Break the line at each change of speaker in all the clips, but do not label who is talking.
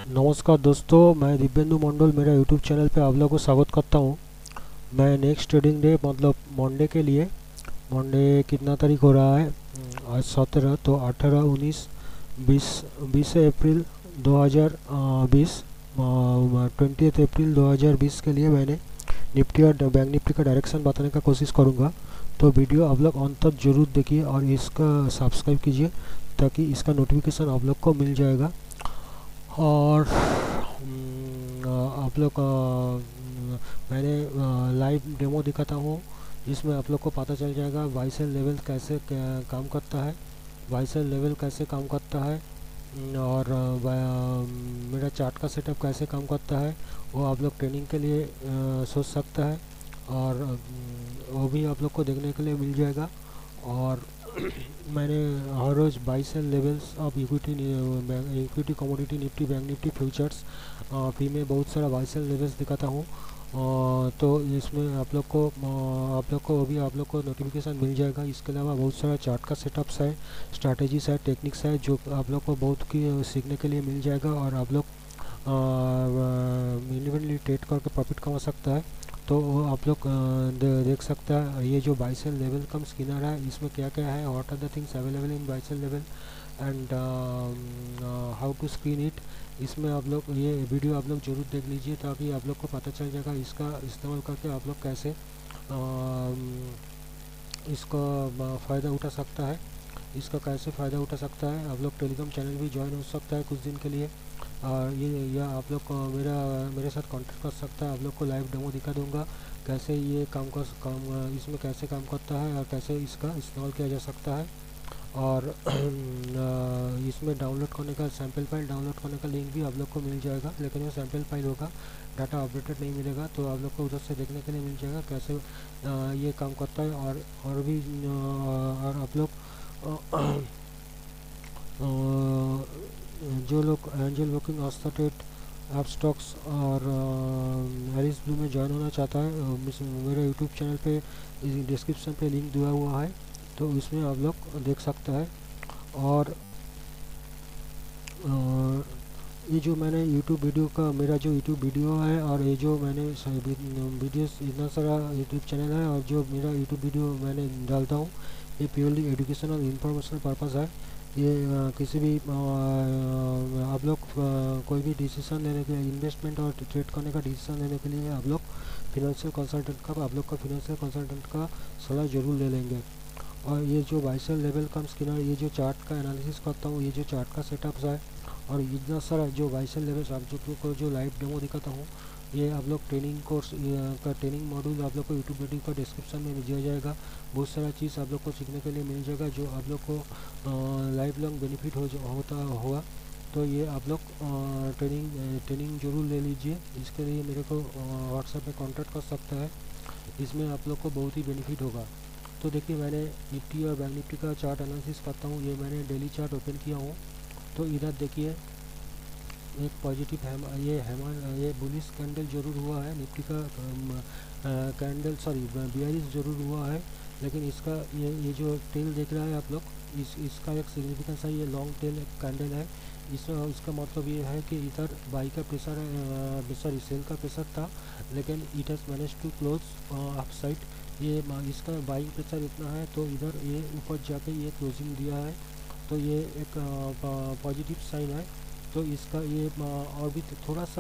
नमस्कार दोस्तों, मैं दिव्येंदु मंडल मेरा यूट्यूब चैनल पे आप लोगों को स्वागत करता हूँ। मैं नेक्स्ट ट्रेडिंग डे मतलब मंडे के लिए, मंडे कितना तारीख हो रहा है? आज 17, तो 18, 19, 20, 20 अप्रैल 2020, 20 अप्रैल 2020 के लिए मैंने निफ्टी और बैंक निफ्टी का डायरेक्शन बताने का कोशिश करूँगा। तो वीडियो आप लोग अंत तक जरूर देखिए और इसका सब्सक्राइब कीजिए ताकि इसका नोटिफिकेशन आप लोग को मिल जाएगा। और आप लोग मैंने लाइव डेमो दिखाता हूँ जिसमें आप लोग को पता चल जाएगा वाईसेल लेवल कैसे काम करता है, वाईसेल लेवल कैसे काम करता है, और मेरा चार्ट का सेटअप कैसे काम करता है वो आप लोग ट्रेनिंग के लिए सोच सकता है। और वो भी आप लोग को देखने के लिए मिल जाएगा। और मैंने हर रोज़ buy sell levels of equity commodity Nifty Bank Nifty futures फी में बहुत सारा बाई सेल लेवल्स दिखाता हूँ। तो इसमें आप लोग को अभी आप लोग को नोटिफिकेशन मिल जाएगा। इसके अलावा बहुत सारा चार्ट का सेटअप्स है, स्ट्रैटेजीज है, टेक्निक्स है जो आप लोग को बहुत की सीखने के लिए मिल जाएगा। और आप लोग इंडिविजुअली ट्रेड करके प्रॉफिट कमा सकता है। तो वो आप लोग देख सकता है ये जो buy sell level cum screener है, इसमें क्या क्या है, what are the things available in buy sell level and how to screen it. इसमें आप लोग ये वीडियो आप लोग जरूर देख लीजिए ताकि आप लोग को पता चल जाएगा इसका इस्तेमाल करके आप लोग कैसे इसका फ़ायदा उठा सकता है, इसका कैसे फ़ायदा उठा सकता है। आप लोग टेलीग्राम चैनल भी ज्वाइन हो सकता है कुछ दिन के लिए। और ये या आप लोग को मेरे साथ कांटेक्ट कर सकता है। आप लोग को लाइव डेमो दिखा दूंगा कैसे ये इसमें कैसे काम करता है और कैसे इसका इस्तेमाल किया जा सकता है। और इसमें डाउनलोड करने का सैम्पल फाइल डाउनलोड करने का लिंक भी आप लोग को मिल जाएगा, लेकिन वो सैम्पल फाइल होगा, डाटा अपडेटेड नहीं मिलेगा। तो आप लोग को उधर से देखने के लिए मिल जाएगा कैसे ये काम करता है। और भी और आप लोग जो लोग एंजल बुकिंग ऑस्थेटेट ऐप स्टॉक्स और एलिस ब्लू में ज्वाइन होना चाहता है, मेरे यूट्यूब चैनल पे डिस्क्रिप्शन पे लिंक दिया हुआ है, तो इसमें आप लोग देख सकते हैं। और ये जो मैंने यूट्यूब वीडियो का मेरा जो यूट्यूब वीडियो है और ये जो मैंने वीडियोस इतना सारा यूट्यूब चैनल है और जो मेरा यूट्यूब वीडियो मैंने डालता हूँ ये प्योरली एजुकेशनल इंफॉर्मेशनल पर्पस है। ये किसी भी आप लोग कोई भी डिसीजन लेने के लिए, इन्वेस्टमेंट और ट्रेड करने का डिसीजन लेने के लिए आप लोग फाइनेंशियल कंसल्टेंट का सलाह जरूर ले लेंगे। और ये जो बाइसेल लेवल कम स्किनर, ये जो चार्ट का एनालिसिस करता हूँ, ये जो चार्ट का सेटअप्स है और इतना सारा जो बाइसेल लेवल आप जो को जो लाइव डेमो दिखाता हूँ, ये आप लोग ट्रेनिंग कोर्स का ट्रेनिंग मॉड्यूल आप लोग को यूट्यूब वीडियो का डिस्क्रिप्शन में दिया जाएगा। बहुत सारा चीज़ आप लोग को सीखने के लिए मिल जाएगा जो आप लोग को लाइफ लॉन्ग बेनिफिट होता होगा। तो ये आप लोग ट्रेनिंग जरूर ले लीजिए। इसके लिए मेरे को व्हाट्सएप में कांटेक्ट कर सकता है, इसमें आप लोग को बहुत ही बेनिफिट होगा। तो देखिए मैंने निफ्टी और बैंक निफ्टी का चार्ट एनालिसिस करता हूँ। ये मैंने डेली चार्ट ओपन किया हूँ, तो इधर देखिए एक पॉजिटिव ये बुलिश कैंडल जरूर हुआ है। निफ्टी का कैंडल बियरिश जरूर हुआ है, लेकिन इसका ये जो टेल देख रहा है आप लोग, इसका एक सिग्निफिकेंस है, ये लॉन्ग टेल कैंडल है। इसका मतलब ये है कि इधर बाई का प्रेशर सेल का प्रेशर था, लेकिन it has manage to close up side. ये इसका बाइंग प्रेशर इतना है तो इधर ये ऊपर जाके ये क्लोजिंग दिया है, तो ये एक पॉजिटिव साइन है। तो इसका ये और भी थोड़ा सा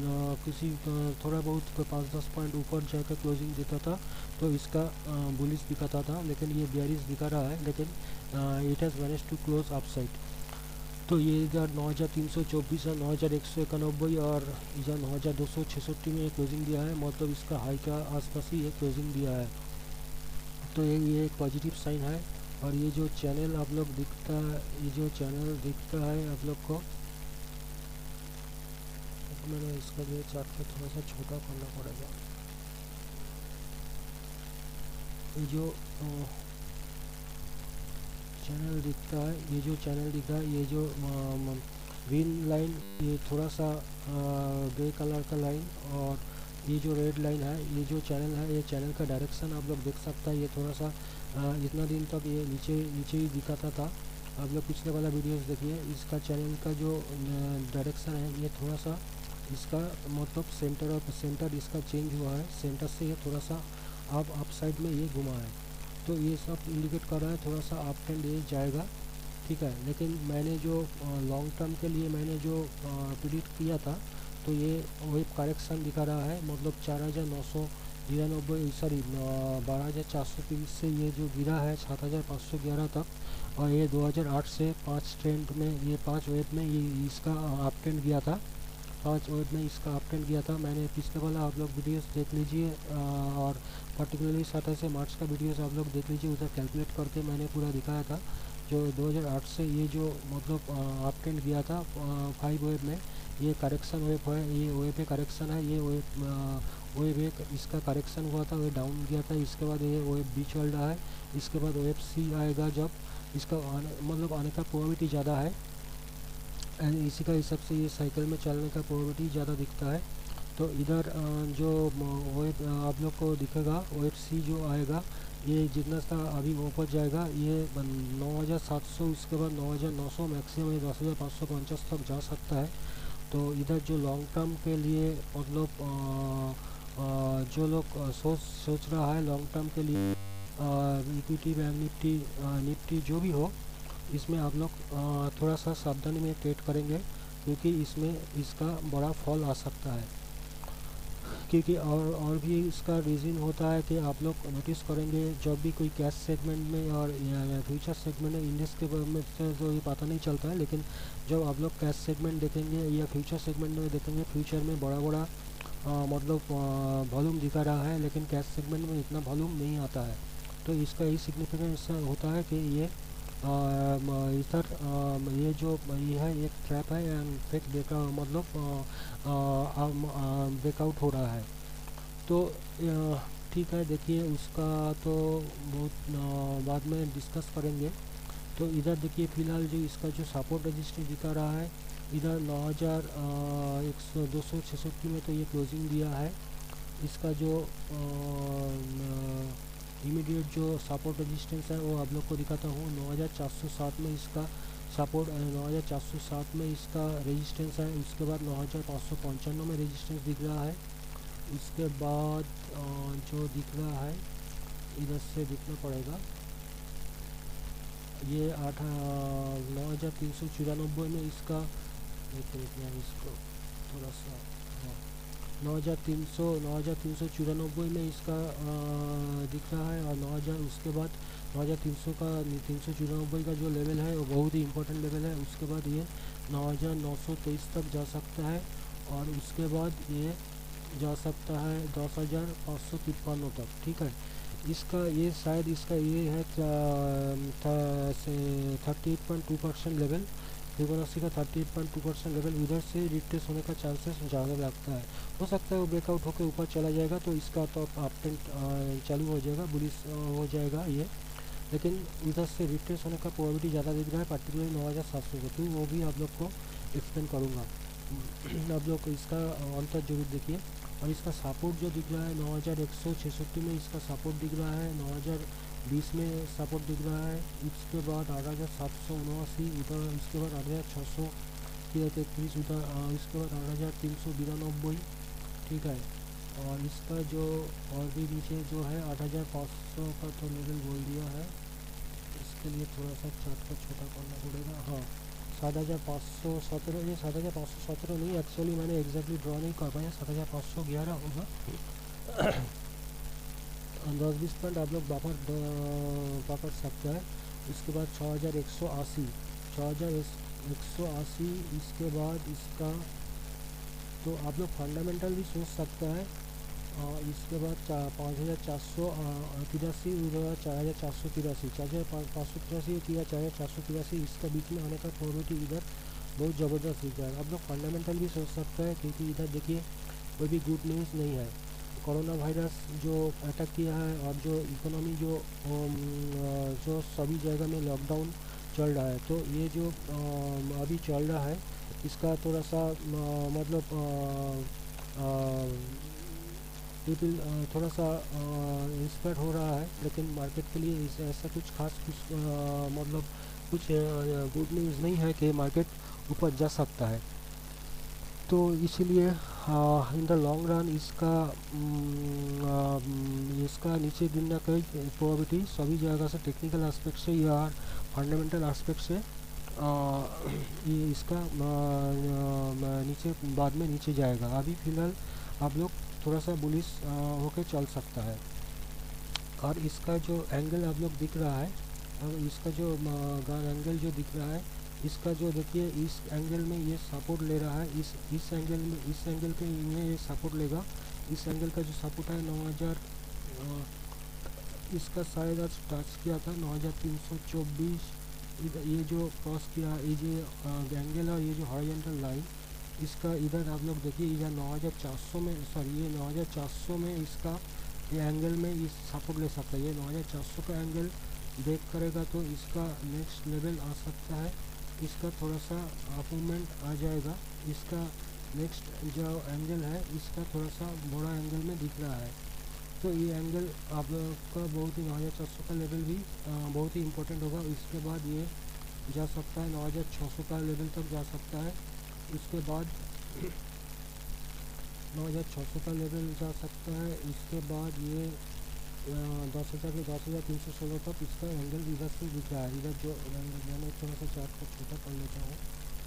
थोड़ा बहुत 5-10 पॉइंट ऊपर जाकर क्लोजिंग देता था तो इसका बुलिश दिखाता था, लेकिन ये बेयरिश दिखा रहा है, लेकिन it has manage to close up side. तो ये इधर 9324 और 9191 और इधर 9266 में क्लोजिंग दिया है, मतलब इसका हाई का आसपास ही ये क्लोजिंग दिया है। तो ये एक पॉजिटिव साइन है। और ये जो चैनल आप लोग दिखता है, ये जो चैनल दिखता है आप लोग को, मैंने इसका जो चार्ट को थोड़ा सा छोटा करना पड़ेगा। ये जो चैनल दिखता है, ये जो चैनल दिखता है, ये जो ग्रीन लाइन, ये थोड़ा सा ग्रे कलर का लाइन, और ये जो रेड लाइन है, ये जो चैनल है, ये चैनल का डायरेक्शन आप लोग देख सकता है। ये थोड़ा सा इतना दिन तक ये नीचे नीचे ही दिखाता था, आप लोग पिछले वाला वीडियोस देखिए, इसका चैनल का जो डायरेक्शन है ये थोड़ा सा इसका मतलब सेंटर इसका चेंज हुआ है, सेंटर से ये थोड़ा सा अप साइड में ये घुमा है, तो ये सब इंडिकेट कर रहा है थोड़ा सा अप ट्रेंड ये जाएगा, ठीक है। लेकिन मैंने जो लॉन्ग टर्म के लिए मैंने जो प्रिडिक्ट किया था, तो ये वेब करेक्शन दिखा रहा है, मतलब 4999 सॉरी 12,430 से ये जो गिरा है 7,511 तक, और ये 2008 से 5 ट्रेंड में ये 5 वेब में ये इसका अप ट्रेंड गया था, 5 वेब में इसका अप ट्रेंड गया था। मैंने पिछले वाला आप लोग वीडियोस देख लीजिए, और पर्टिकुलरली 27 मार्च का वीडियोस आप लोग देख लीजिए, उधर कैलकुलेट करके मैंने पूरा दिखाया था। जो 2008 से ये जो मतलब अप ट्रेंड गया था 5 वेब में, ये करेक्शन वेब है, ये वेब पे करेक्शन है, ये वेब एक इसका करेक्शन हुआ था, वो डाउन गया था, इसके बाद ये वेब बी चल रहा है, इसके बाद वेब सी आएगा, जब इसका मतलब आने का प्रोबेबिलिटी ज़्यादा है, एंड इसी का हिसाब से ये साइकिल में चलने का प्रोबेबिलिटी ज़्यादा दिखता है। तो इधर जो वेब आप लोग को दिखेगा, वेब सी जो आएगा, ये जितना सा अभी ऊपर जाएगा, ये 9,700, उसके बाद 9,900, मैक्सिमम ये 10,550 तक जा सकता है। तो इधर जो लॉन्ग टर्म के लिए मतलब जो लोग सोच रहा है लॉन्ग टर्म के लिए, इक्विटी बैंक निफ्टी जो भी हो, इसमें आप लोग थोड़ा सा सावधानी में ट्रेड करेंगे, क्योंकि इसमें इसका बड़ा फॉल आ सकता है। क्योंकि और भी इसका रीज़न होता है कि आप लोग नोटिस करेंगे, जब भी कोई कैश सेगमेंट में और या फ्यूचर सेगमेंट में इंडेक्स के बारे में तो ये पता नहीं चलता है, लेकिन जब आप लोग कैश सेगमेंट देखेंगे या फ्यूचर सेगमेंट में देखेंगे, फ्यूचर में बड़ा बड़ा मतलब वॉल्यूम दिखा रहा है, लेकिन कैश सेगमेंट में इतना वॉल्यूम नहीं आता है। तो इसका यही सिग्निफिकेंस होता है कि ये इधर ये जो ये है एक ट्रैप है, एंड फेक मतलब ब्रेकआउट हो रहा है। तो ठीक है, देखिए उसका तो बहुत बाद में डिस्कस करेंगे। तो इधर देखिए फ़िलहाल जो इसका जो सपोर्ट रजिस्टर दिखा रहा है, इधर 9,266 में तो ये क्लोजिंग दिया है। इसका जो इमीडिएट जो सपोर्ट रेजिस्टेंस है वो आप लोग को दिखाता हूँ, 9,407 में इसका सपोर्ट, 9,407 में इसका रेजिस्टेंस है। उसके बाद 9,595 में रेजिस्टेंस दिख रहा है। उसके बाद जो दिख रहा है इधर से दिखना पड़ेगा, ये 9,394 में इसका, इसको थोड़ा सा 9,394 में इसका दिख रहा है, और 9,000 उसके बाद 9,300 का 394 का जो लेवल है वो बहुत ही इंपॉर्टेंट लेवल है। उसके बाद ये 9,923 तक जा सकता है, और उसके बाद ये जा सकता है 10,553 तक, ठीक है। इसका ये शायद इसका ये है 38.2% लेवल, फिबोनाची का 38.2% लेवल, उधर से रिट्रेस होने का चांसेस ज़्यादा लगता है। हो सकता है वो ब्रेकआउट होकर ऊपर चला जाएगा, तो इसका तो अप ट्रेंड चालू हो जाएगा, बुलिश हो जाएगा ये, लेकिन उधर से रिट्रेस होने का प्रोबेबिलिटी ज़्यादा दिख रहा है, पर्टिकुलरली 9,700 को, तो वो भी आप लोग को एक्सप्लेन करूँगा। आप लोग इसका अंतर जरूर देखिए। और इसका सपोर्ट जो दिख रहा है 9,166 में इसका सपोर्ट दिख रहा है, 9,020 में सपोर्ट दिख रहा है। उसके बाद 8,779 उधर, उसके बाद 8,633 उधर, उसके बाद 8,392, ठीक है। और इसका जो और भी नीचे जो है 8,500 का तो लेवल बोल दिया है, इसके लिए थोड़ा सा चार्ट को छोटा करना पड़ेगा। हाँ, 7,517, ये 7,517 नहीं, एक्चुअली मैंने एग्जैक्टली ड्रॉ नहीं कर पाया, 7,511 होगा। 10-20 पॉइंट आप लोग पकड़ सकते हैं। उसके बाद 6,180, 6,180, इसके बाद इसका तो आप लोग फंडामेंटल भी सोच सकते हैं। इसके बाद 5,483, 4,483, 4,583 या 4,483, इसका बीच में आने का प्रोबेबिलिटी इधर बहुत ज़बरदस्त दिख रहा है। आप लोग फंडामेंटल भी सोच सकते हैं, क्योंकि इधर देखिए कोई भी गुड न्यूज़ नहीं है। कोरोना वायरस जो अटैक किया है, और जो इकोनॉमी जो सभी जगह में लॉकडाउन चल रहा है, तो ये जो अभी चल रहा है इसका थोड़ा सा मतलब पीपल थोड़ा सा इंस्पायर हो रहा है, लेकिन मार्केट के लिए ऐसा कुछ खास कुछ मतलब कुछ गुड न्यूज़ नहीं है कि मार्केट ऊपर जा सकता है। तो इसीलिए इन द लॉन्ग रन इसका नीचे गिरने की प्रोबेबिलिटी सभी जगह से, टेक्निकल एस्पेक्ट से या फंडामेंटल एस्पेक्ट से ये इसका नीचे बाद में नीचे जाएगा। अभी फ़िलहाल आप लोग थोड़ा सा बुलिश होके चल सकता है। और इसका जो एंगल आप लोग दिख रहा है, और इसका जो गान एंगल जो दिख रहा है, इसका जो देखिए इस एंगल में ये सपोर्ट ले रहा है, इस एंगल में, इस एंगल पे ये सपोर्ट लेगा। इस एंगल का जो सपोर्ट है 9000, इसका शायद आज टच किया था 9324। ये जो क्रॉस किया, ये जो एंगल और ये जो हॉरिजॉन्टल लाइन, इसका इधर आप लोग देखिए, इधर 9400 में, सॉरी ये 9400 में इसका ये एंगल में इस सपोर्ट ले सकता है। ये 9400 का एंगल ब्रेक करेगा तो इसका नेक्स्ट लेवल आ सकता है, इसका थोड़ा सा मूवमेंट आ जाएगा। इसका नेक्स्ट जो एंगल है इसका थोड़ा सा बड़ा एंगल में दिख रहा है। तो ये एंगल आप लोग का बहुत ही 9400 का लेवल भी बहुत ही इम्पोर्टेंट होगा। इसके बाद ये जा सकता है 9600 का लेवल तक जा सकता है। इसके बाद 9600 का लेवल जा सकता है। इसके बाद ये 10,000 से 10,316 तक इसका एंगल इधर से दिख रहा है। इधर जो मैंने थोड़ा सा चार्ट को छोटा कर लेता हूँ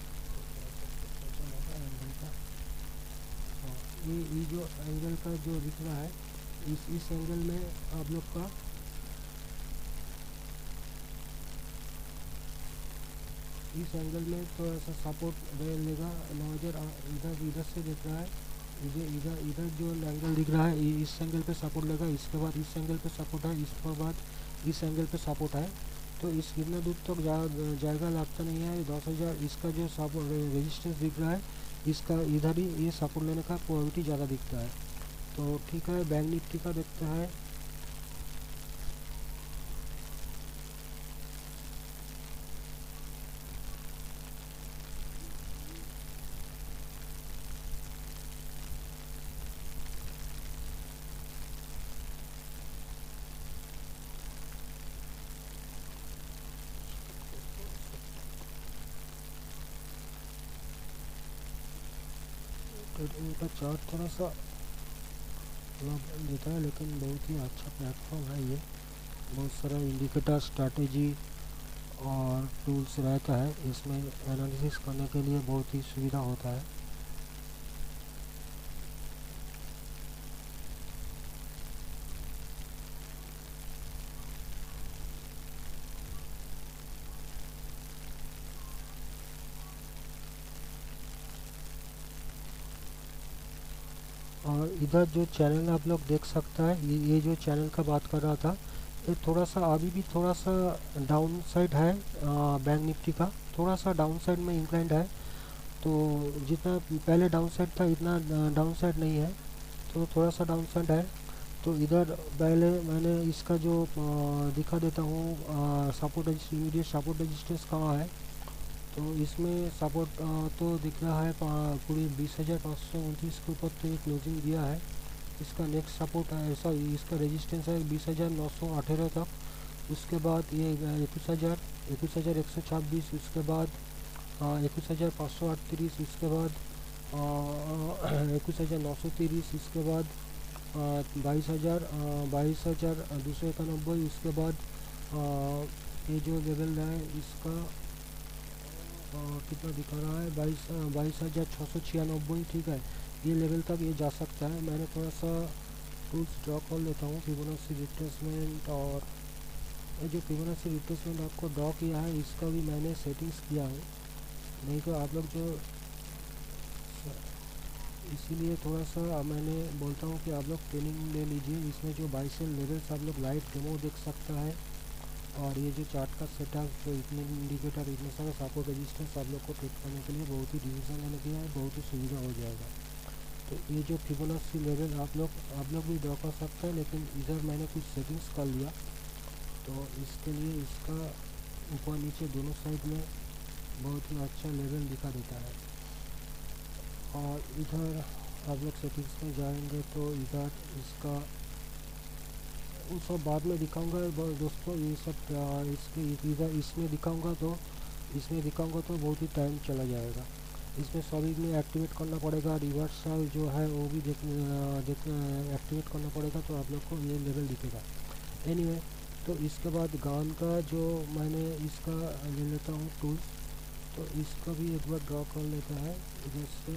एंगल का। हाँ, ये जो एंगल का जो दिख रहा है, इस एंगल में आप लोग का इस एंगल में थोड़ा सा सपोर्ट लेगा। 9000 इधर से दिख रहा है, इधर इधर जो एंगल दिख रहा है इस एंगल पे सपोर्ट लेगा। इसके बाद इस एंगल पे सपोर्ट है, इसके बाद इस एंगल पे सपोर्ट है। तो इस कितना दूर तक जाएगा लगता नहीं है। 10,000 इसका जो सपोर्ट रेजिस्टेंस दिख रहा है, इसका इधर ही ये सपोर्ट लेने का प्रोबेबिलिटी ज़्यादा दिखता है। तो ठीक है, बैंक निफ्टी का देखते हैं। इनका चार्ट थोड़ा सा देता है, लेकिन बहुत ही अच्छा प्लेटफॉर्म है ये। बहुत सारा इंडिकेटर, स्ट्रैटेजी और टूल्स रहता है, इसमें एनालिसिस करने के लिए बहुत ही सुविधा होता है। और इधर जो चैनल आप लोग देख सकता है, ये जो चैनल का बात कर रहा था, ये थोड़ा सा अभी भी थोड़ा सा डाउन साइड है। बैंक निफ्टी का थोड़ा सा डाउन साइड में इंक्लाइंड है। तो जितना पहले डाउन साइड था इतना डाउन साइड नहीं है, तो थोड़ा सा डाउन साइड है। तो इधर पहले मैंने इसका जो दिखा देता हूँ सपोर्ट इमीडिएट सपोर्ट रेजिस्टेंस कहाँ है। तो इसमें सपोर्ट तो दिख रहा है पूरी 20,529 के ऊपर तो ये क्लोजिंग दिया है। इसका नेक्स्ट सपोर्ट है, सॉरी इसका रेजिस्टेंस है 20,918 तक। उसके बाद ये 21,126, उसके बाद 21,538, उसके बाद 21,930, इसके बाद 22,291, उसके बाद ये जो लेवल है इसका कितना दिखा रहा है 22,696, ठीक है। ये लेवल तक ये जा सकता है। मैंने थोड़ा सा टूल्स ड्रॉ कर लेता हूँ, फिबोनाची रिट्रेसमेंट। और ये जो फिबोनाची रिट्रेसमेंट आपको ड्रॉ किया है इसका भी मैंने सेटिंग्स किया है, नहीं तो आप लोग जो, इसीलिए थोड़ा सा मैंने बोलता हूँ कि आप लोग ट्रेनिंग ले लीजिए। इसमें जो बाई सेल लेवल्स आप लोग लाइव डेमो देख सकता है। और ये जो चार्ट का सेटअप, जो इतने इंडिकेटर, इतने सारे सपोर्ट रेजिस्टेंस आप लोग को ट्रेड करने के लिए बहुत ही डिसीजन लेने के लिए बहुत ही सुविधा हो जाएगा। तो ये जो फिबोनाची लेवल आप लोग भी ड्रॉ कर सकते हैं, लेकिन इधर मैंने कुछ सेटिंग्स कर लिया। तो इसके लिए इसका ऊपर नीचे दोनों साइड में बहुत ही अच्छा लेवल दिखा देता है। और इधर आप लोग सेटिंग्स में जाएंगे तो इधर इसका वो सब बाद में दिखाऊंगा दोस्तों। ये सब इसके इधर इसमें दिखाऊंगा तो बहुत ही टाइम चला जाएगा। इसमें सभी में एक्टिवेट करना पड़ेगा, रिवर्सल जो है वो भी देख एक्टिवेट करना पड़ेगा, तो आप लोग को ये लेवल दिखेगा। एनीवे तो इसके बाद गान का जो मैंने इसका ले लेता हूँ टूल्स, तो इसका भी एक बार ड्रॉ कर लेता है इधर से।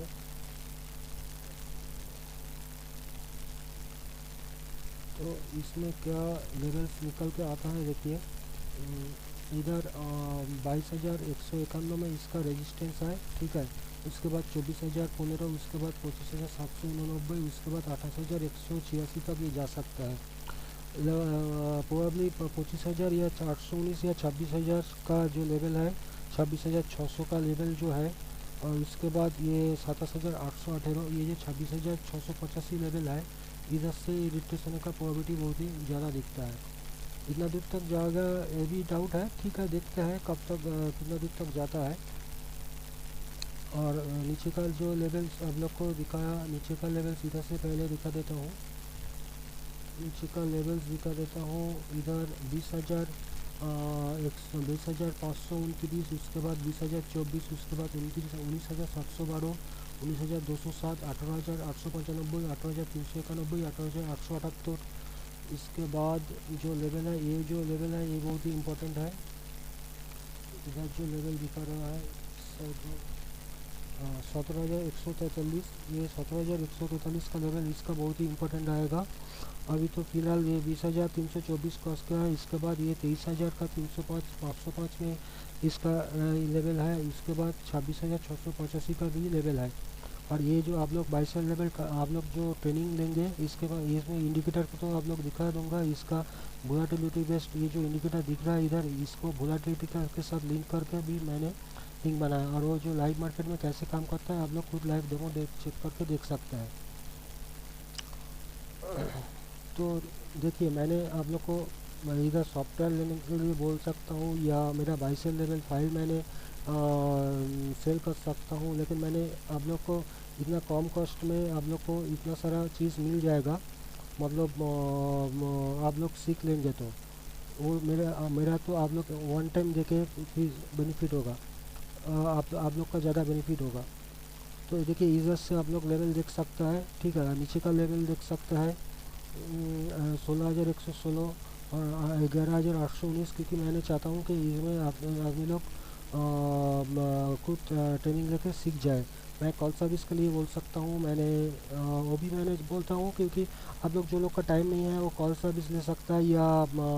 तो इसमें क्या लेवल्स निकल के आता है देखिए। इधर 22,151 में इसका रेजिस्टेंस है, ठीक है। उसके बाद 24,015, उसके बाद 25,789, उसके बाद 28,186 तक ये जा सकता है। प्रोबेबली 25,000 या 419 या 26,000 का जो लेवल है, 26,600 का लेवल जो है, और उसके बाद ये 27,818, ये जो 26,685 लेवल है, इधर से रिट्रेस होने का प्रोबेबिलिटी बहुत ही ज़्यादा दिखता है। इतना दूर तक जाएगा ये भी डाउट है, ठीक है, देखते हैं कब तक कितना दूर तक जाता है। और नीचे का जो लेवल्स आप लोग को दिखाया, नीचे का लेवल्स इधर से पहले दिखा देता हूँ। नीचे का लेवल्स दिखा देता हूँ। इधर 20,529, उसके बाद 20,024, उसके बाद 19,712, 19,207, 18,895, 18,391, 18,878। इसके बाद जो लेवल है, ये जो लेवल है ये बहुत ही इम्पोर्टेंट है। इधर जो लेवल दिखा रहा है 17,143, ये 17,143 का लेवल इसका बहुत ही इम्पोर्टेंट आएगा। अभी तो फिलहाल ये 20,324 का उसका है। इसके बाद ये 23,000 का 505 में इसका लेवल है। इसके बाद 26,685 का भी लेवल है। और ये जो आप लोग 22 लेवल का आप लोग जो ट्रेनिंग लेंगे, इसके बाद इसमें इंडिकेटर को तो आप लोग दिखा दूंगा। इसका वोलाटिलिटी बेस्ड ये जो इंडिकेटर दिख रहा है इधर, इसको वोलाटिलिटी के साथ लिंक करके भी मैंने लिंक बनाया। और वो जो लाइव मार्केट में कैसे काम करता है आप लोग खुद लाइव डेमो चेक करके देख सकते हैं। तो देखिए, मैंने आप लोग को इधर सॉफ्टवेयर लेने के लिए बोल सकता हूँ, या मेरा 22 लेवल फाइल मैंने सेल कर सकता हूँ, लेकिन मैंने आप लोग को इतना कम कॉस्ट में आप लोग को इतना सारा चीज़ मिल जाएगा, मतलब आप लोग सीख लेंगे तो वो मेरा तो आप लोग वन टाइम देके फिर बेनिफिट होगा, आप लोग का ज़्यादा बेनिफिट होगा। तो देखिए इधर से आप लोग लेवल देख सकता है, ठीक है, नीचे का लेवल देख सकता है 16,116 और 11,819, क्योंकि मैंने चाहता हूँ कि इसमें आदमी लोग खुद ट्रेनिंग लेके सीख जाए। मैं कॉल सर्विस के लिए बोल सकता हूँ, मैंने वो भी मैंने बोलता हूँ, क्योंकि आप लोग जो लोग का टाइम नहीं है वो कॉल सर्विस ले सकता है, या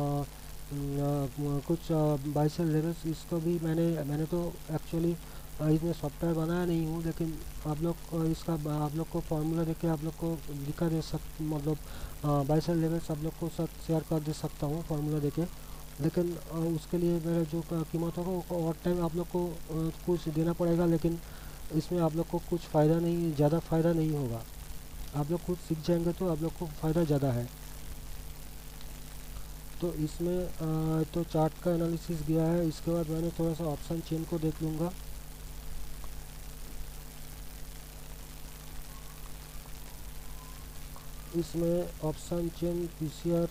कुछ बाइसल लेवल्स इसको भी मैंने तो एक्चुअली इसमें सॉफ्टवेयर बनाया नहीं हूँ, लेकिन आप लोग इसका आप लोग को फार्मूला देके आप लोग को दिखा दे मतलब बाइसल लेवल्स आप लोग को साथ शेयर कर दे सकता हूँ फार्मूला देके। लेकिन उसके लिए मेरा जो कीमत होगा वो और टाइम आप लोग को कुछ देना पड़ेगा, लेकिन इसमें आप लोग को कुछ फ़ायदा नहीं, ज़्यादा फ़ायदा नहीं होगा। आप लोग खुद सीख जाएंगे तो आप लोग को फ़ायदा ज़्यादा है। तो इसमें तो चार्ट का एनालिसिस गया है। इसके बाद मैंने थोड़ा सा ऑप्शन चेन को देख लूँगा। इसमें ऑप्शन चेन पीसीआर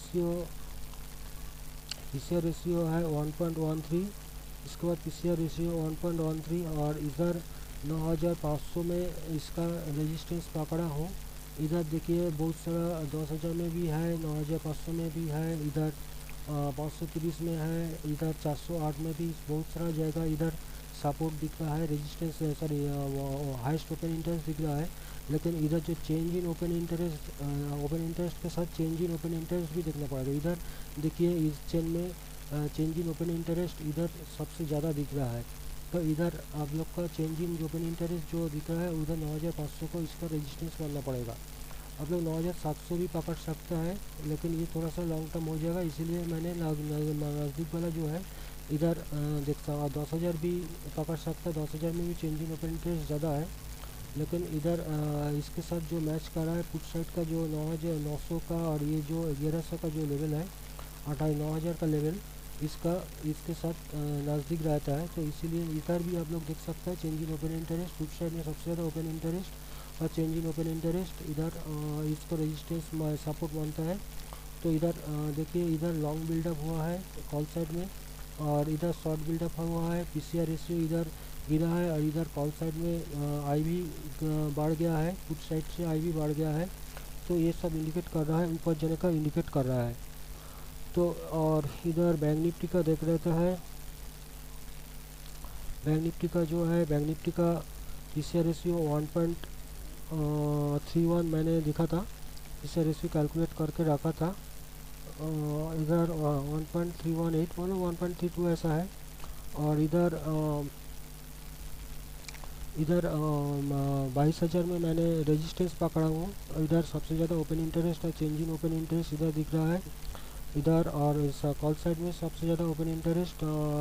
रेशियो है 1.13। इसके बाद पीसीआर रेशियो 1.13, और इधर 9,500 में इसका रेजिस्टेंस पकड़ा हूँ। इधर देखिए बहुत सारा 10,000 में भी है, 9,500 में भी है, इधर 530 में है, इधर 408 में भी बहुत सारा जगह इधर सपोर्ट दिख रहा है, resistance sorry highest open interest दिख रहा है। लेकिन इधर जो चेंज इन ओपन इंटरेस्ट के साथ चेंज इन ओपन इंटरेस्ट भी देखना पड़ेगा। इधर देखिए इस चेन में चेंज इन ओपन इंटरेस्ट इधर सबसे ज़्यादा दिख रहा है। तो इधर आप लोग का चेंज इन ओपन इंटरेस्ट जो दिख रहा है उधर 9,500 को इसका रेजिस्टेंस करना पड़ेगा। आप लोग 9,700 भी पकड़ सकता है, लेकिन ये थोड़ा सा लॉन्ग टर्म हो जाएगा, इसीलिए मैंने नज़दीक वाला जो है इधर देखता हूँ। 10,000 भी पकड़ सकता है, 10,000 में भी चेंज इन ओपन इंटरेस्ट ज़्यादा है। लेकिन इधर इसके साथ जो मैच कर रहा है पुट साइड का जो 9,900 का, और ये जो 1,100 का जो लेवल है 9,000 का लेवल, इसके साथ नज़दीक रहता है। तो इसीलिए इधर भी आप लोग देख सकते हैं change in open interest put side में सबसे ज़्यादा ओपन इंटरेस्ट और चेंज इन ओपन इंटरेस्ट इधर इसको रेजिस्टेंस सपोर्ट मानता है। तो इधर देखिए इधर लॉन्ग बिल्डअप हुआ है कॉल साइड में, और इधर शॉर्ट बिल्डअप हुआ है, पीसीआर रेशियो इधर गिरा है, और इधर कॉल साइड में आई भी बढ़ गया है, पुट साइड से आई भी बढ़ गया है। तो ये सब इंडिकेट कर रहा है, ऊपर जाने का इंडिकेट कर रहा है। तो और इधर बैंक निफ्टी का देख रहता है, बैंक निफ्टी का जो है, बैंक निफ्टी का पीसीआर रेशियो 1.31 मैंने दिखा था, पीसीआर रेशियो कैलकुलेट करके रखा था। इधर 1.318 मतलब 1.32 ऐसा है। और इधर इधर 22,000 में मैंने रेजिस्टेंस पकड़ा हूँ। इधर सबसे ज़्यादा ओपन इंटरेस्ट है, चेंज इन ओपन इंटरेस्ट इधर दिख रहा है इधर। और इस कॉल साइड में सबसे ज़्यादा ओपन इंटरेस्ट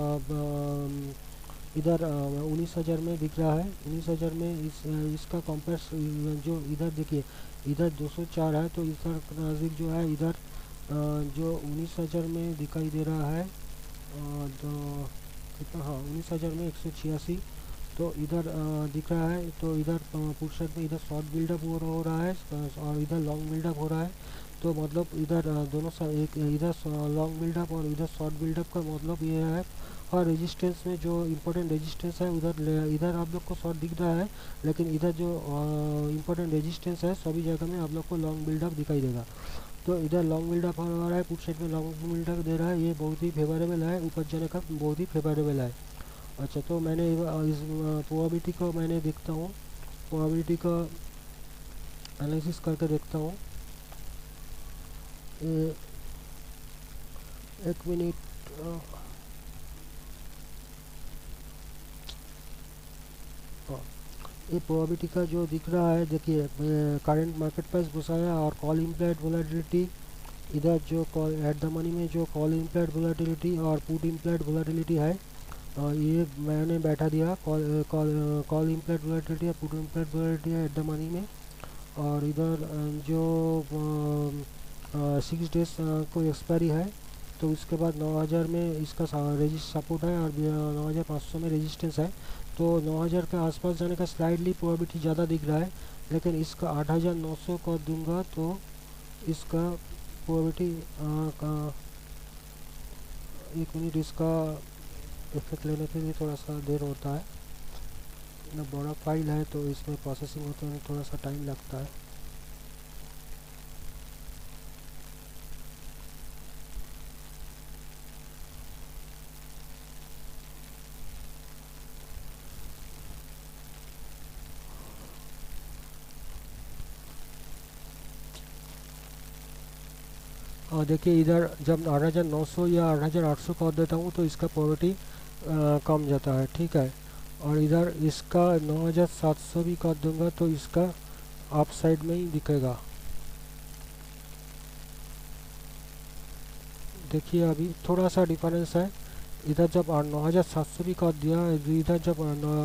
इधर 19,000 में दिख रहा है। 19,000 में इसका कॉम्पेस जो इधर देखिए, इधर 204 है, तो इधर नज़दीक जो है इधर जो 19,000 में दिखाई दे रहा है, तो कितना, हाँ 19,000 में 186 तो इधर दिख रहा है। तो इधर पुट साइड में इधर शॉर्ट बिल्डअप हो रहा है, और इधर लॉन्ग बिल्डअप हो रहा है। तो मतलब इधर दोनों एक इधर लॉन्ग बिल्डअप और इधर शॉर्ट बिल्डअप का मतलब ये है। और रेजिस्टेंस में जो इम्पोर्टेंट रेजिस्टेंस है उधर इधर आप लोग को शॉर्ट दिख रहा है, लेकिन इधर जो इम्पोर्टेंट रेजिस्टेंस है सभी जगह में आप लोग को लॉन्ग बिल्डअप दिखाई देगा। तो इधर लॉन्ग बिल्डअप हो रहा है, पुट साइड में लॉन्ग बिल्डअप दे रहा है, ये बहुत ही फेवरेबल है, ऊपर जाने का बहुत ही फेवरेबल है। अच्छा, तो मैंने इस प्रोबेबिलिटी को मैंने देखता हूँ, प्रोबेबिलिटी का एनालिसिस करके देखता हूँ। एक मिनट, ये प्रोबेबिलिटी का जो दिख रहा है देखिए, करंट मार्केट प्राइस घुसाया और कॉल इम्प्लाइड वोलेटिलिटी, इधर जो कॉल एट द मनी में जो कॉल इम्प्लाइड वोलेटिलिटी और पुट इम्प्लाइड वोलेटिलिटी है, ये मैंने बैठा दिया कॉल इम्प्लाइड वोलेटिलिटी और पुट इम्प्लाइड वोलेटिलिटी है एट द मनी में। और इधर जो 6 डेज को एक्सपायरी है, तो उसके बाद 9,000 में इसका सपोर्ट है और 9,500 में रेजिस्टेंस है। तो 9,000 के आसपास जाने का स्लाइडली प्रोबेबिलिटी ज़्यादा दिख रहा है, लेकिन इसका 8,900 कर दूंगा तो इसका प्रोबेबिलिटी का, एक मिनट, इसका इफेक्ट लेने के लिए थोड़ा सा देर होता है ना, बड़ा फाइल है तो इसमें प्रोसेसिंग होते में थोड़ा सा टाइम लगता है। और देखिए इधर जब 8,900 या 8,800 कर देता हूँ तो इसका प्रोबेबिलिटी कम जाता है, ठीक है। और इधर इसका 9,700 भी कर दूंगा तो इसका अप साइड में ही दिखेगा। देखिए अभी थोड़ा सा डिफरेंस है, इधर जब 9,700 भी कर दिया, इधर जब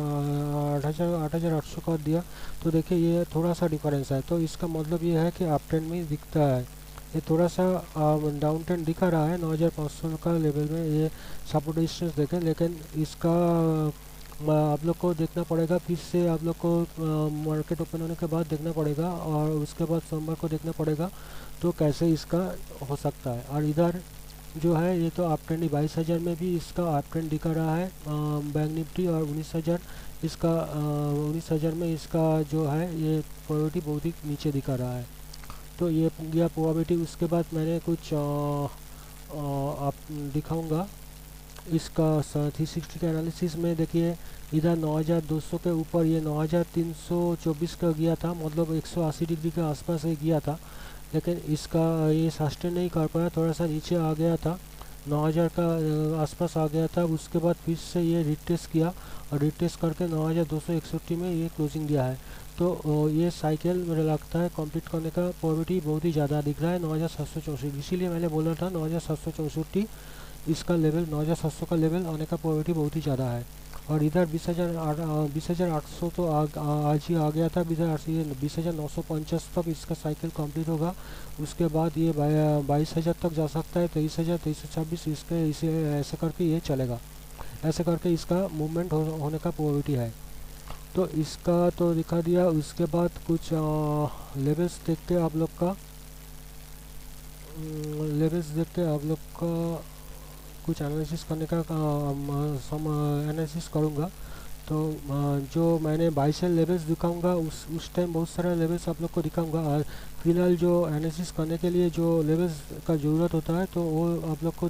8,800 कर दिया, तो देखिए ये थोड़ा सा डिफरेंस है। तो इसका मतलब ये है कि अप ट्रेंड में दिखता है, ये थोड़ा सा डाउन ट्रेंड दिखा रहा है 9,500 का लेवल में, ये सपोर्ट रेजिस्टेंस देखें। लेकिन इसका आप लोग को देखना पड़ेगा, फिर से आप लोग को मार्केट ओपन होने के बाद देखना पड़ेगा, और उसके बाद सोमवार को देखना पड़ेगा तो कैसे इसका हो सकता है। और इधर जो है ये तो अप ट्रेंड 22,000 में भी इसका अप ट्रेंड दिखा रहा है बैंक निफ्टी, और 19,000 इसका 19,000 में इसका जो है ये प्रोबेबिलिटी बहुत ही नीचे दिखा रहा है। तो ये गया प्रोबेबिलिटी। उसके बाद मैंने कुछ आप दिखाऊंगा इसका 360 के एनालिसिस में। देखिए इधर 9,200 के ऊपर ये 9,324 का गया था, मतलब 180 डिग्री के आसपास ही गया था, लेकिन इसका ये सस्टेन नहीं कर पाया, थोड़ा सा नीचे आ गया था, 9,000 का आसपास आ गया था। उसके बाद फिर से ये रिटेस्ट किया और रिटेस्ट करके 9,261 में ये क्लोजिंग दिया है। तो ये साइकिल मुझे लगता है कंप्लीट करने का प्रोबेबिलिटी बहुत ही ज़्यादा दिख रहा है 9,764, इसीलिए मैंने बोला था 9,764 इसका लेवल, 9,700 का लेवल आने का प्रोबेबिलिटी बहुत ही ज़्यादा है। और इधर 20,800 तो आज ही आ गया था, इधर 20,950 तक इसका साइकिल कंप्लीट होगा। उसके बाद ये 22,000 तक जा सकता है, 23,000, 23,026 इसके इसे ऐसे करके ये चलेगा, ऐसे करके इसका मूवमेंट होने का प्रोबेबिलिटी है। तो इसका तो दिखा दिया। उसके बाद कुछ लेवल्स देखते हैं आप लोग का। लेवल्स देखते हैं आप लोग का कुछ एनालिसिस करने का सम एनालिसिस करूँगा। तो जो मैंने बाई सेल लेवल्स दिखाऊंगा उस टाइम बहुत सारा लेवल्स आप लोग को दिखाऊंगा। और फिलहाल जो एनालिसिस करने के लिए जो लेवल्स का ज़रूरत होता है तो वो आप लोग को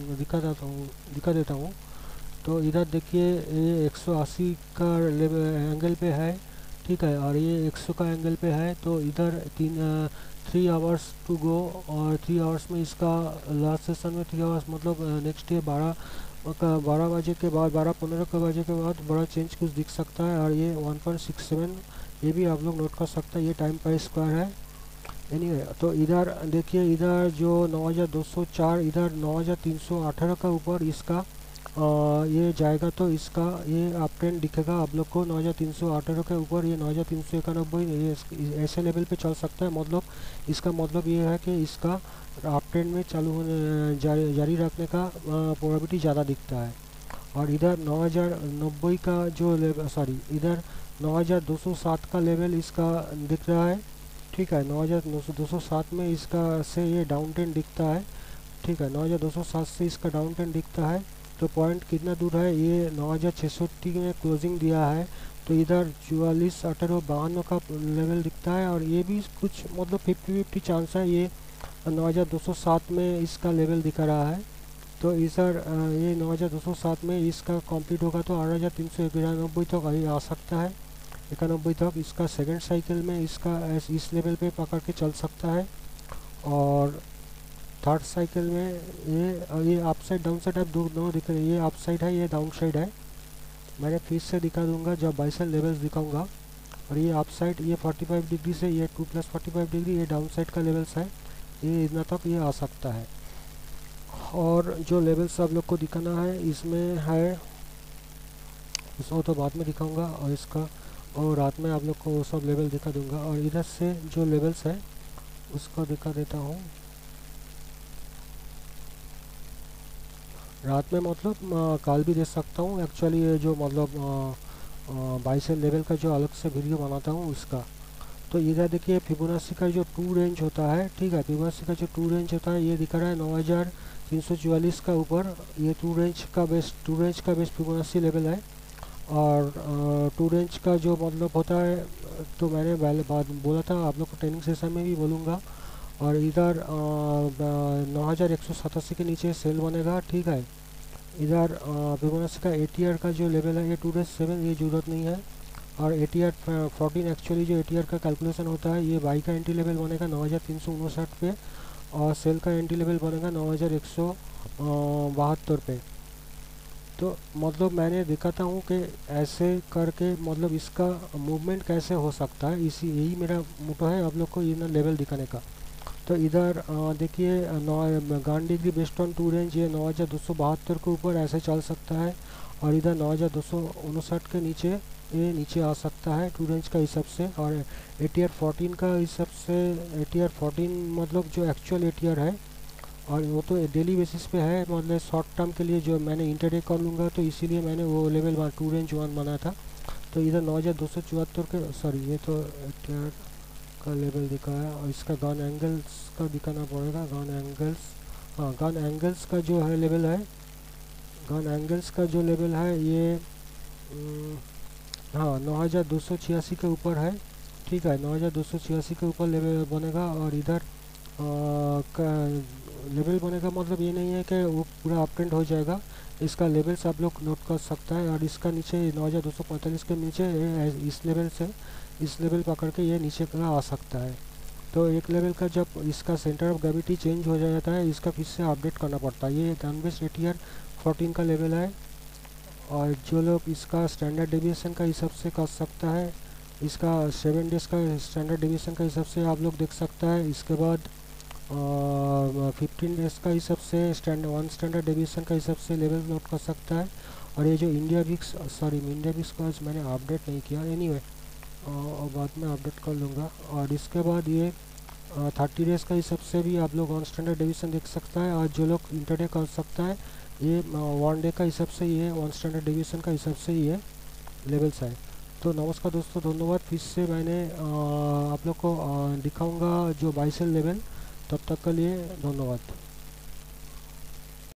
दिखा देता हूँ। तो इधर देखिए ये 180 का लेवल एंगल पे है, ठीक है, और ये 100 का एंगल पे है। तो इधर 3 आवर्स टू गो, और 3 आवर्स में इसका लास्ट सेशन में 3 आवर्स मतलब नेक्स्ट डे 12 बजे के बाद 12:15 के बजे के बाद बड़ा चेंज कुछ दिख सकता है। और ये 1.67 ये भी आप लोग नोट कर सकते हैं, ये टाइम पर स्क्वायर है। एनीवे तो इधर देखिए इधर जो 9204 इधर 9318 का ऊपर इसका ये जाएगा तो इसका ये अप ट्रेंड दिखेगा आप लोग को 9318 के ऊपर। ये 9391 ये ऐसे लेवल पे चल सकता है। मतलब इसका मतलब ये है कि इसका अप ट्रेंड में चालू होने जारी रखने का प्रोबेबिलिटी ज़्यादा दिखता है। और इधर 9090 का जो लेवल इधर 9207 का लेवल इसका दिख रहा है, ठीक है। 9207 में इसका से ये डाउन ट्रेंड दिखता है, ठीक है। 9207 से इसका डाउन ट्रेंड दिखता है। तो पॉइंट कितना दूर है, ये 9660 में क्लोजिंग दिया है। तो इधर 44 18 52 का लेवल दिखता है। और ये भी कुछ मतलब 50-50 चांस है, ये 9207 में इसका लेवल दिखा रहा है। तो इधर ये 9207 में इसका कंप्लीट होगा तो 8391 तक आ सकता है, 91 तक इसका सेकंड साइकिल में इसका इस लेवल पे पकड़ के चल सकता है। और थर्ड साइकिल में ये अप साइड डाउन साइड आप दोनों दिख रहे हैं, ये अप साइड है, ये डाउन साइड है। मैंने फिर से दिखा दूंगा जब बाई सेल लेवल्स दिखाऊंगा। और ये अप साइड ये 45 डिग्री से ये 2+45 डिग्री ये डाउन साइड का लेवल्स है, ये इतना तक ये आ सकता है। और जो लेवल्स आप लोग को दिखाना है इसमें है उसको तो बाद में दिखाऊंगा, और इसका और रात में आप लोग को वो सब लेवल दिखा दूंगा। और इधर से जो लेवल्स है उसको दिखा देता हूँ। रात में मतलब कल भी दे सकता हूँ एक्चुअली, ये जो मतलब बाई सेल लेवल का जो अलग से वीडियो बनाता हूँ उसका। तो इधर देखिए फिबोनाची का जो 2 रेंज होता है, ठीक है, फिबोनाची का जो 2 रेंज होता है ये दिखा रहा है 9344 का ऊपर। ये 2 रेंज का बेस्ट फिबोनाची लेवल है। और 2 रेंज का जो मतलब होता है तो मैंने पहले बात बोला था आप लोग को, ट्रेनिंग सेशन में भी बोलूँगा। और इधर 9187 के नीचे सेल बनेगा, ठीक है। इधर फिबोनाची का ATR का जो लेवल है ये 2-7 ये ज़रूरत नहीं है। और ATR 14 एक्चुअली जो ATR का कैलकुलेशन होता है ये बाई का एंट्री लेवल बनेगा 9359 पे, और सेल का एंट्री लेवल बनेगा 9172 पे। तो मतलब मैंने दिखाता हूँ कि ऐसे करके मतलब इसका मूवमेंट कैसे हो सकता है, इसी यही मेरा मोटो है आप लोग को ये ना लेवल दिखाने का। तो इधर देखिए 9 डिग्री बेस्ड ऑन 2 रेंज ये 9272 के ऊपर ऐसे चल सकता है। और इधर 9259 के नीचे ये नीचे आ सकता है 2 रेंज का हिसाब से। और ATR 14 का हिसाब से ATR 14 मतलब जो एक्चुअल ATR है, और वो तो डेली बेसिस पे है, मतलब शॉर्ट टर्म के लिए जो मैंने इंटरडे कर लूँगा तो इसीलिए मैंने वो लेवल 2 रेंज 1 बनाया था। तो इधर 9274 के ये तो ATR का लेवल दिखाया। और इसका गन एंगल्स का दिखाना पड़ेगा, गन एंगल्स। हाँ, गन एंगल्स का जो है लेवल है, गन एंगल्स का जो लेवल है ये हाँ 9286 के ऊपर है, ठीक है। 9286 के ऊपर लेवल बनेगा। और इधर का लेवल बनेगा मतलब ये नहीं है कि वो पूरा अप ट्रेंड हो जाएगा, इसका लेवल्स आप लोग नोट कर सकता है। और इसका नीचे 9245 के नीचे इस लेवल से इस लेवल पकड़ के ये नीचे का आ सकता है। तो एक लेवल का जब इसका सेंटर ऑफ ग्रेविटी चेंज हो जाता है इसका फिर से अपडेट करना पड़ता है। ये गनबेस ATR 14 का लेवल है। और जो लोग इसका स्टैंडर्ड डेविएशन का हिसाब से कर सकता है, इसका 7 डेज़ का स्टैंडर्ड डेविएशन का हिसाब से आप लोग देख सकता है। इसके बाद 15 डेज़ का हिसाब से स्टैंडर्ड डेविएशन का हिसाब से लेवल नोट कर सकता है। और ये जो इंडिया विक्स का आज मैंने अपडेट नहीं किया, एनीवे और बाद में अपडेट कर लूँगा। और इसके बाद ये 30 डेज़ का हिसाब से भी आप लोग ऑन स्टैंडर्ड डेविएशन देख सकता है। और जो लोग इंटरडे कर सकता है ये 1 डे का हिसाब से ये ऑन स्टैंडर्ड डेविएशन का हिसाब से ये लेवल्स है। तो नमस्कार दोस्तों, धन्यवाद। फिर से मैंने आप लोग को दिखाऊंगा जो बाई सेल लेवल तब तक के लिए धन्यवाद।